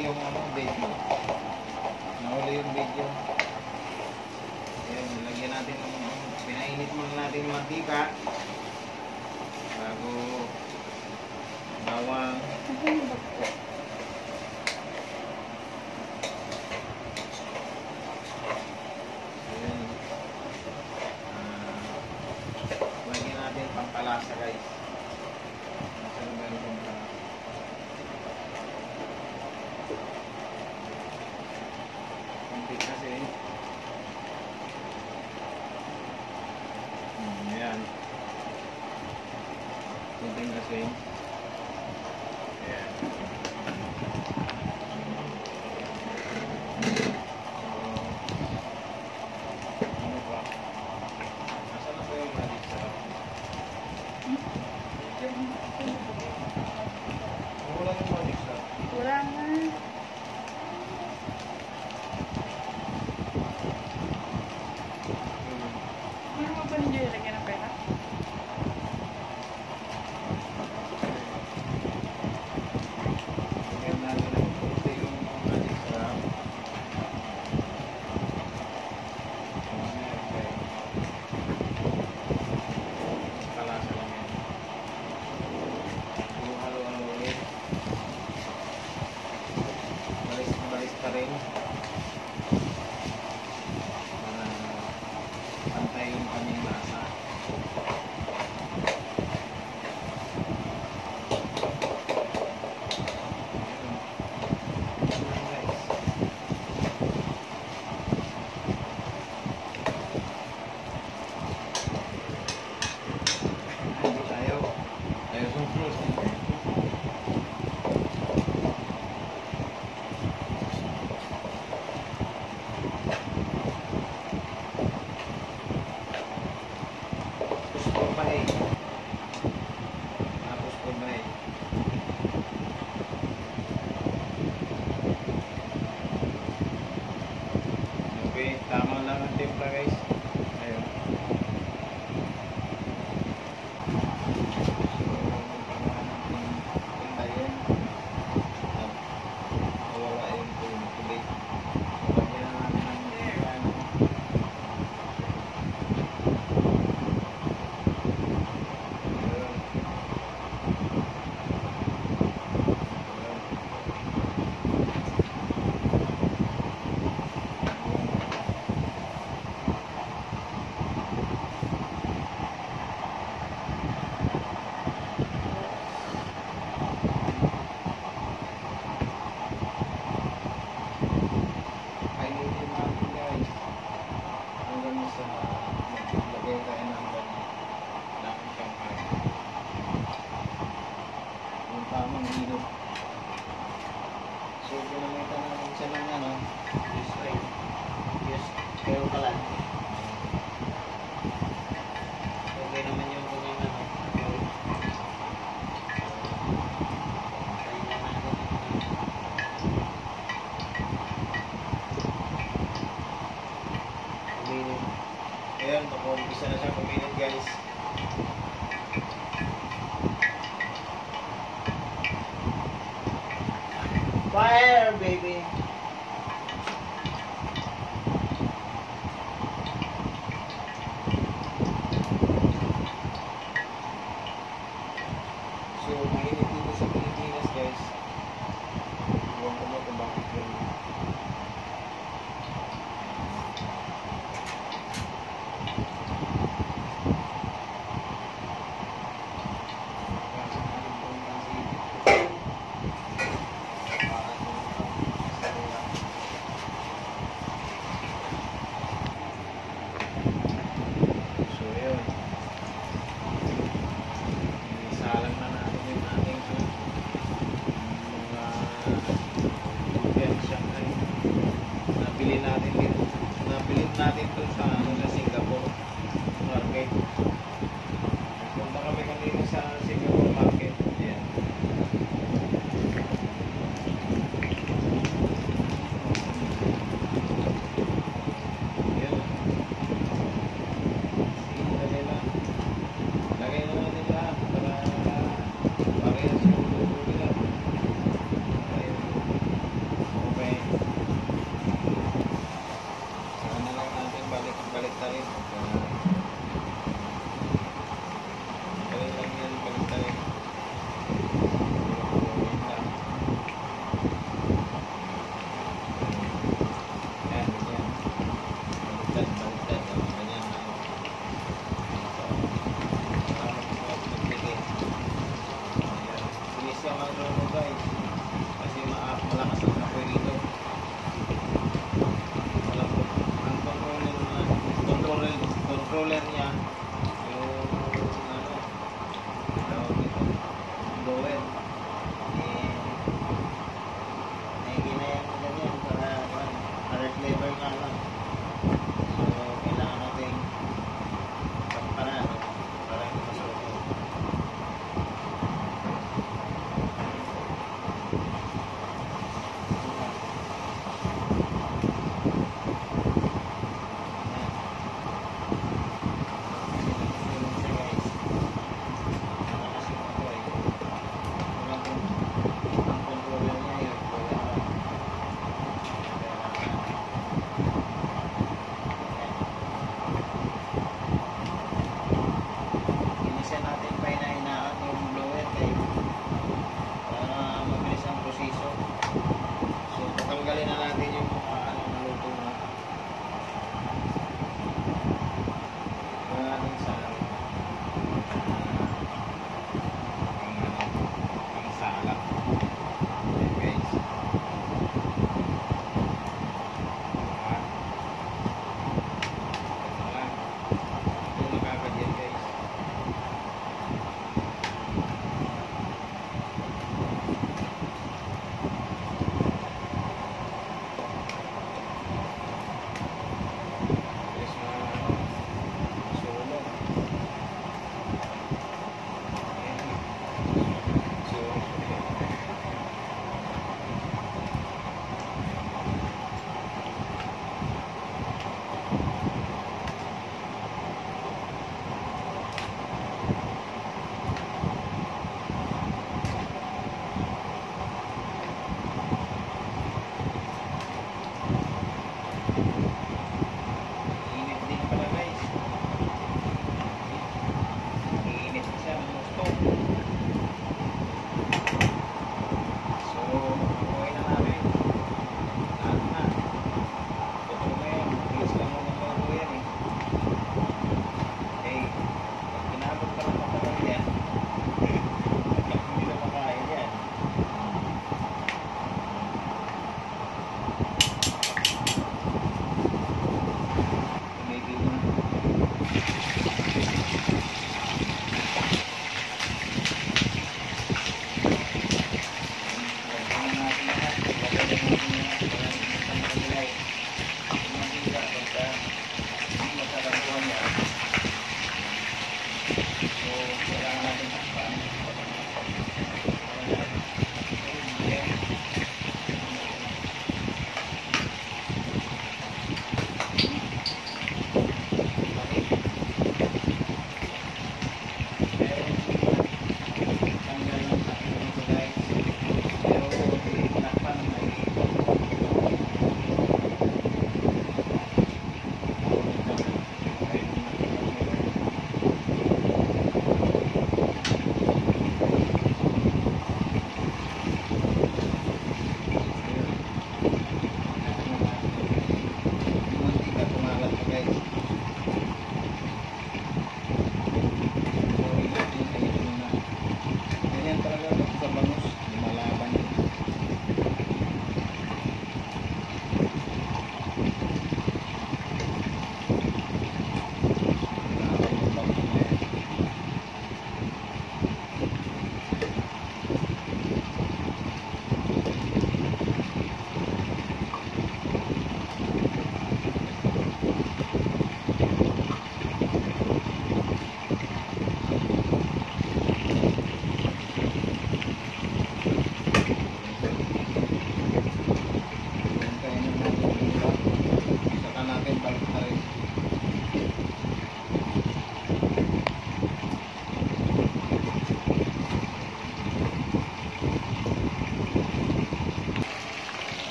yung video. Nahuli yung video. Ayan, nilagyan natin ng pinainit muna natin yung mantika bago bawang. Ayan. Lagyan natin pampalasa guys. Masarap na yung pampalasa. Kasi ayan kunting kasi ayan ano pa nasa na ba yung magic sarap wala yung magic sarap wala na. Tama lang ang timpla guys. Ayun. So, pintayin. At wala yung tubig. Lagyan na natin ng ayan. So, pinamitan natin siya ng ano, yes, kayo pala. Okay naman yung kanyang ano, pero kuminit. Ayan, isa na siya kuminit guys. Fire, baby! So, mainit dito sa Pilipinas, guys. Iwan ko mo kung bakit yun. Nabilin natin ito sa Singapore market. Punta kami kanina sa Singapore market. Ayan. Ayan. Sige, lagay na natin lahat para parehas yung luto nila. Ayan.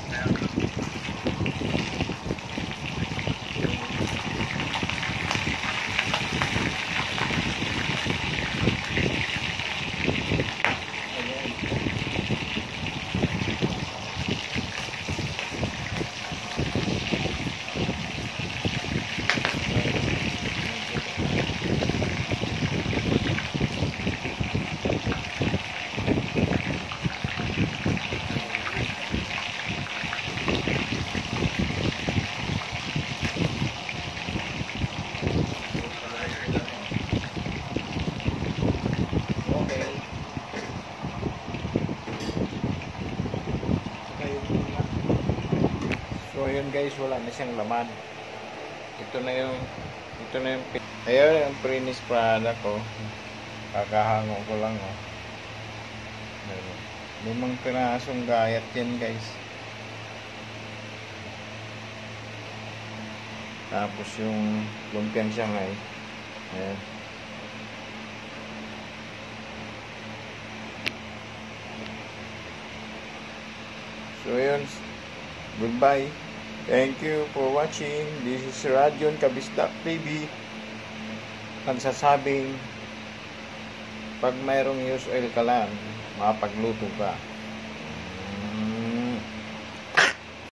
So yun guys, wala na siyang laman. Ito na yung ayun yung Prinis Prada ko. Kakahango ko lang oh. Limang pirasong gayat yan guys. Tapos yung lumpiang Shanghai. Ayan. So yun, goodbye. Thank you for watching. This is Radion Kabisdak TV. Nagsasabing pag mayroong use oil ka lang, makapagluto ka.